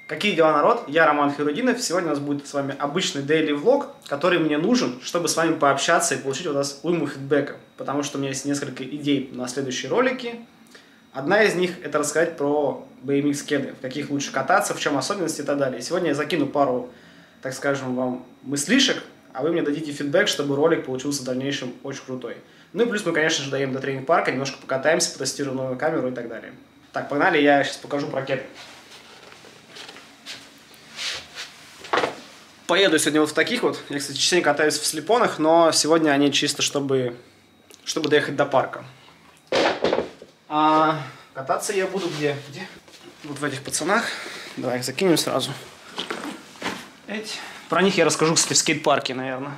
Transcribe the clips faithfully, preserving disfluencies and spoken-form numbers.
Какие дела, народ? Я Роман Херудинов. Сегодня у нас будет с вами обычный daily влог, который мне нужен, чтобы с вами пообщаться и получить у нас уйму фидбэка. Потому что у меня есть несколько идей на следующие ролики. Одна из них — это рассказать про би эм икс кеды, в каких лучше кататься, в чем особенности и так далее. И сегодня я закину пару, так скажем, вам мыслишек, а вы мне дадите фидбэк, чтобы ролик получился в дальнейшем очень крутой. Ну и плюс мы, конечно же, доедем до тренинг-парка, немножко покатаемся, потестируем новую камеру и так далее. Так, погнали, я сейчас покажу про кеды. Поеду сегодня вот в таких вот. Я, кстати, частенько катаюсь в слепонах, но сегодня они чисто, чтобы, чтобы доехать до парка. А кататься я буду где? Где? Вот в этих пацанах. Давай их закинем сразу. Эти. Про них я расскажу, кстати, в скейт-парке, наверное.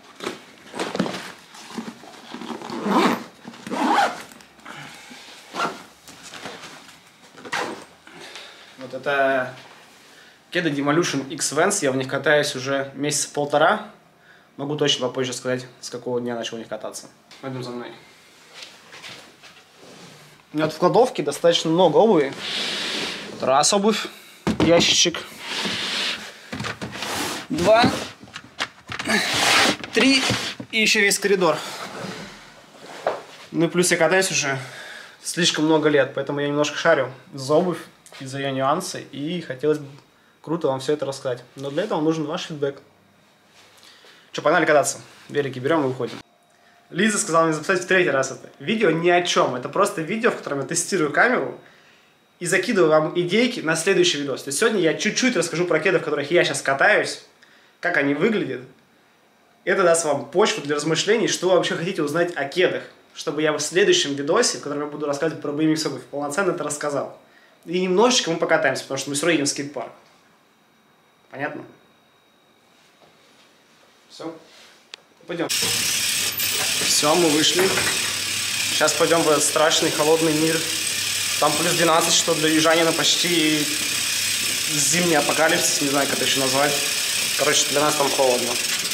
Вот это кеды Demolution X Vans. Я в них катаюсь уже месяца полтора. Могу точно попозже сказать, с какого дня начал в них кататься. Пойдем за мной. У меня вот в кладовке достаточно много обуви. Раз обувь, ящичек. Два, три и еще весь коридор. Ну и плюс я катаюсь уже слишком много лет, поэтому я немножко шарю за обувь и за ее нюансы. И хотелось бы круто вам все это рассказать. Но для этого нужен ваш фидбэк. Че, погнали кататься. Велики берем и выходим. Лиза сказала мне записать в третий раз это. Видео ни о чем. Это просто видео, в котором я тестирую камеру и закидываю вам идейки на следующий видос. То есть сегодня я чуть-чуть расскажу про кеды, в которых я сейчас катаюсь, как они выглядят. Это даст вам почву для размышлений, что вы вообще хотите узнать о кедах, чтобы я в следующем видосе, в котором я буду рассказывать про би эм икс обувь, полноценно это рассказал. И немножечко мы покатаемся, потому что мы все равно едем в скейт-парк. Понятно? Все. Пойдем. Все, мы вышли. Сейчас пойдем в этот страшный холодный мир. Там плюс двенадцать, что для южанина почти зимний апокалипсис, не знаю, как это еще назвать. Короче, для нас там холодно.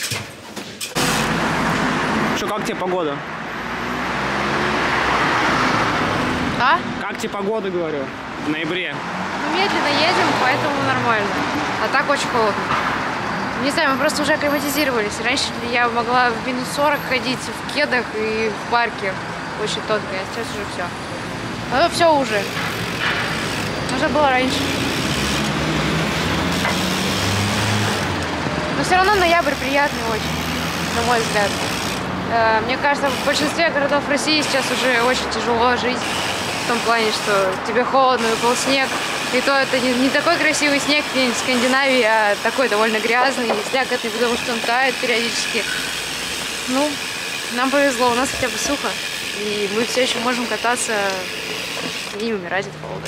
Что, как тебе погода? А? Как тебе погода, говорю, в ноябре? Мы медленно едем, поэтому нормально. А так очень холодно. Не знаю, мы просто уже акклиматизировались. Раньше я могла в минус сорок ходить в кедах и в парке очень тонко, а сейчас уже все. Ну все уже. Уже было раньше. Но все равно ноябрь приятный очень, на мой взгляд. Мне кажется, в большинстве городов России сейчас уже очень тяжело жить. В том плане, что тебе холодно, выпал снег. И то это не, не такой красивый снег, где в Скандинавии, а такой довольно грязный, слякотный, потому что он тает периодически. Ну, нам повезло, у нас хотя бы сухо. И мы все еще можем кататься и не умирать от холода.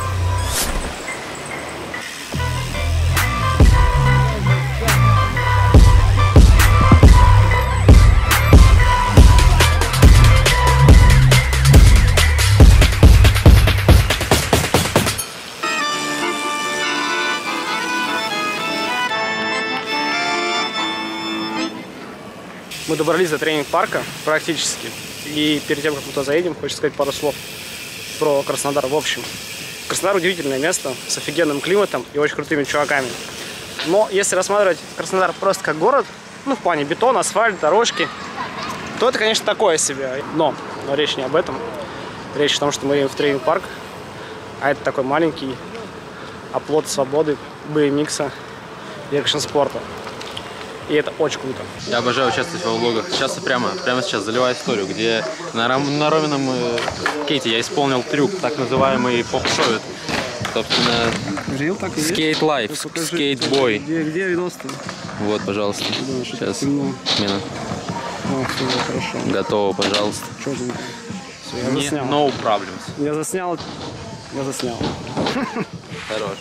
Мы добрались до тренинг-парка практически. И перед тем, как мы туда заедем, хочется сказать пару слов про Краснодар. В общем, Краснодар удивительное место с офигенным климатом и очень крутыми чуваками. Но если рассматривать Краснодар просто как город, ну в плане бетон, асфальт, дорожки, то это, конечно, такое себе. Но, но речь не об этом. Речь о том, что мы едем в тренинг-парк, а это такой маленький оплот свободы, би эм икса и экшн-спорта. И это очень круто. Я обожаю участвовать во влогах. Сейчас прямо, прямо сейчас заливаю историю, где на, на Ромином э, скейте я исполнил трюк, так называемый поп-шовет. Собственно, Жил так и скейт лайф, скейтбой. Где, где видос-то? Вот, пожалуйста. Да, сейчас. Смена. О, все, хорошо. Готово, пожалуйста. Четенько. Все, я Не, заснял. no problems. Я заснял. Я заснял. Хорош.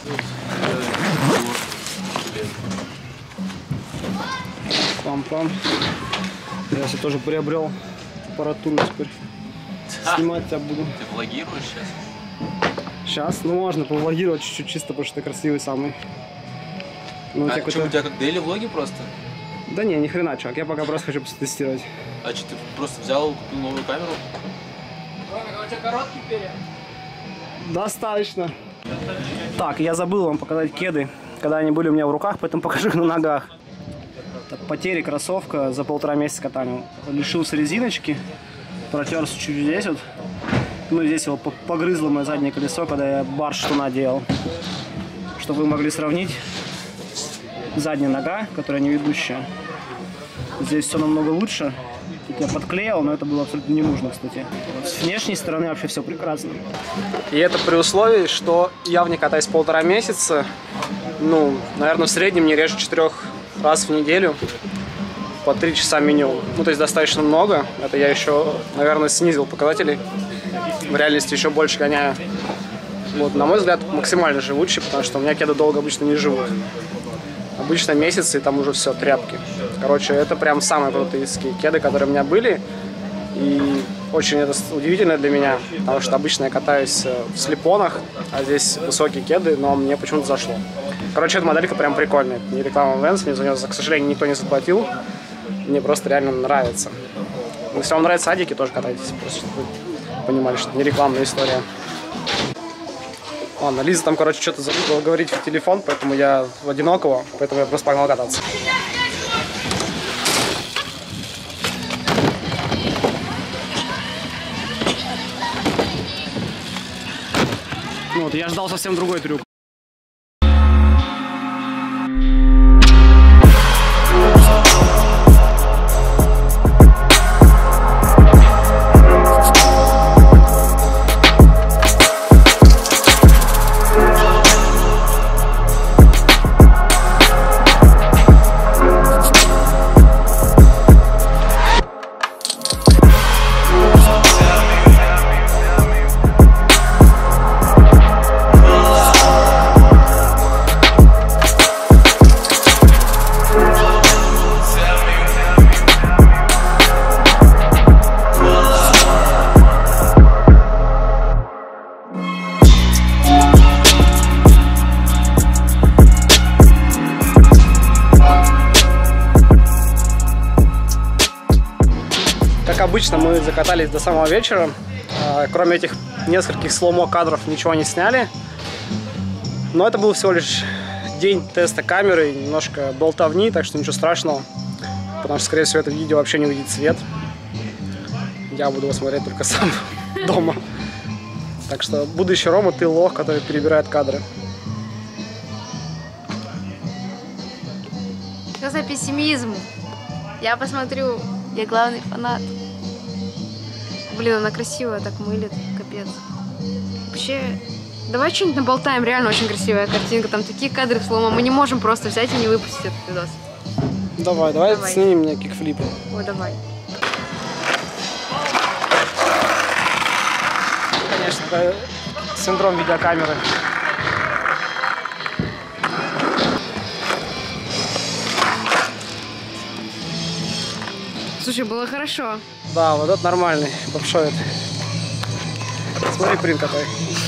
Пам-пам. Я себе тоже приобрел аппаратуру теперь. Снимать тебя буду. Ты влогируешь сейчас? Сейчас, ну можно повлогировать чуть-чуть, чисто потому что ты красивый самый. Ну, а что, у тебя как дейли влоги просто? Да не, ни хрена, чувак, я пока просто хочу потестировать. А что, ты просто взял, купил новую камеру? Ромик, а у тебя короткий перья? Достаточно. Так, я забыл вам показать кеды, когда они были у меня в руках, поэтому покажу их на ногах. Так, потери кроссовка за полтора месяца катания. Лишился резиночки, протерся чуть здесь вот. Ну, здесь его погрызло мое заднее колесо, когда я барш-штуна делал. Чтобы вы могли сравнить. Задняя нога, которая не ведущая. Здесь все намного лучше. Тут я подклеил, но это было абсолютно не нужно, кстати. С внешней стороны вообще все прекрасно. И это при условии, что я в ней катаюсь полтора месяца. Ну, наверное, в среднем не реже четырех раз в неделю. По три часа минимум. Ну, то есть достаточно много. Это я еще, наверное, снизил показатели. В реальности еще больше гоняю. Вот, на мой взгляд, максимально живучий, потому что у меня кеды долго обычно не живут. Обычно месяцы, и там уже все, тряпки. Короче, это прям самые крутые кеды, которые у меня были. И очень это удивительно для меня, потому что обычно я катаюсь в слепонах, а здесь высокие кеды, но мне почему-то зашло. Короче, эта моделька прям прикольная. Не реклама Vans, мне за нее, к сожалению, никто не заплатил. Мне просто реально нравится. Если вам нравятся адики, тоже катайтесь, просто чтобы вы понимали, что это не рекламная история. Ладно, Лиза там, короче, что-то забыла говорить в телефон, поэтому я в одинокого, поэтому я просто погнал кататься. Ну вот, я ждал совсем другой трюк. Как обычно, мы закатались до самого вечера. Кроме этих нескольких слоумо кадров ничего не сняли. Но это был всего лишь день теста камеры, немножко болтовни, так что ничего страшного. Потому что, скорее всего, это видео вообще не увидит свет. Я буду его смотреть только сам дома. Так что будущий Рома, ты лох, который перебирает кадры. Что за пессимизм? Я посмотрю, я главный фанат. Блин, она красивая, так мылит, капец. Вообще, давай что-нибудь наболтаем, реально очень красивая картинка. Там такие кадры слома, мы не можем просто взять и не выпустить этот видос. Давай, давай, давай. Снимем мне кикфлипы. Ой, давай. Конечно, это синдром видеокамеры. Слушай, было хорошо. Да, вот это нормальный попшовит. Смотри, прин какой.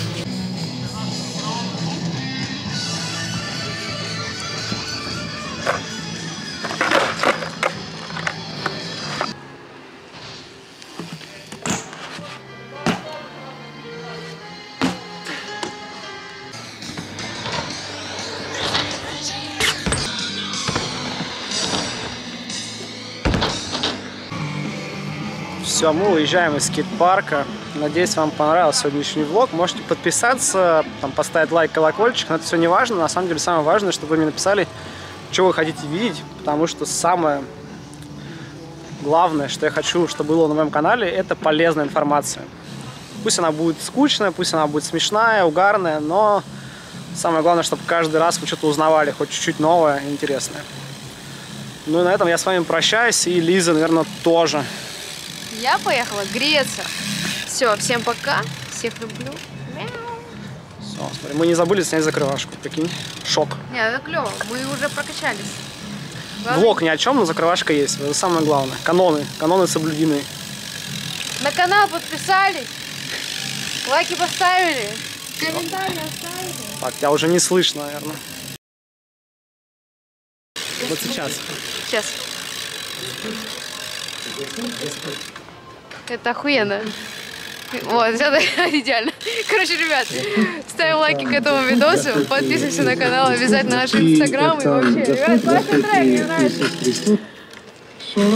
Все, мы уезжаем из скейт-парка. Надеюсь, вам понравился сегодняшний влог. Можете подписаться, там, поставить лайк, колокольчик. Но это все не важно. На самом деле, самое важное, чтобы вы мне написали, что вы хотите видеть. Потому что самое главное, что я хочу, чтобы было на моем канале, это полезная информация. Пусть она будет скучная, пусть она будет смешная, угарная, но самое главное, чтобы каждый раз вы что-то узнавали, хоть чуть-чуть новое и интересное. Ну и на этом я с вами прощаюсь. И Лиза, наверное, тоже. Я поехала греться. Все, всем пока. Всех люблю. Мяу. Все, смотри, мы не забыли снять закрывашку, прикинь. Шок. Нет, это клево. Мы уже прокачались. Главное... Влог ни о чем, но закрывашка есть. Это самое главное. Каноны. Каноны соблюдены. На канал подписались. Лайки поставили. Комментарии оставили. Так, тебя уже не слышно, наверное. Вот сейчас. Сейчас. Это охуенно. Вот, это идеально. Короче, ребят, ставим лайки к этому видосу, подписывайся на канал, обязательно наш инстаграм и вообще. Ребят, классный трек, мне нравится.